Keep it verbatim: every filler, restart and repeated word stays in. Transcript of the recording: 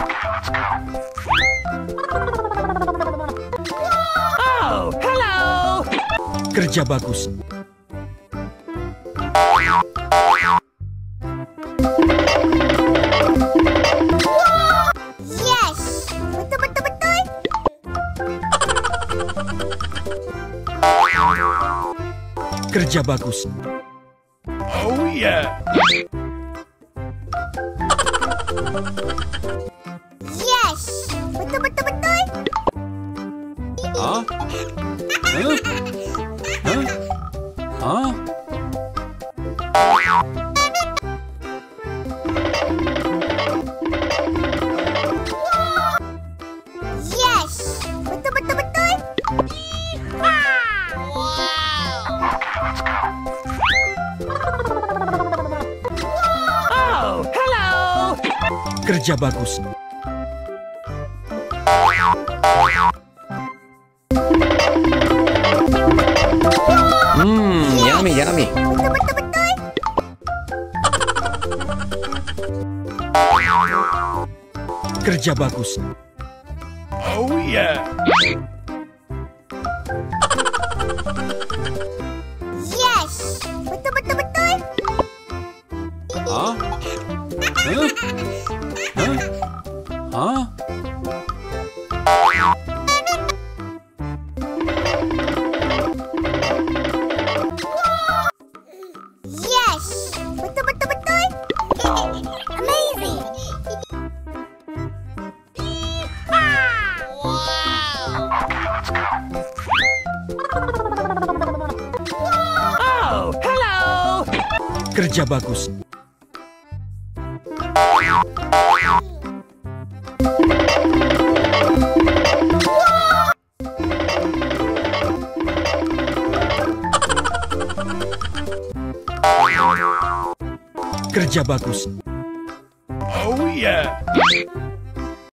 Oh, hello. Kerja bagus. Yes, betul betul betul. Kerja bagus. Oh, yeah. Yes, betul betul betul. Huh? Huh? Huh? Huh? Yes, betul betul betul. Oh, hello. Kerja bagus. Hmm, yummy, yummy. Betul betul betul. Kerja bagus. Oh, yeah. Yes, betul betul betul. Huh? Huh? Huh? Huh? Yes, betul betul betul. Amazing. Oh, hello. Kerja bagus. Kerja bagus. Oh, yeah.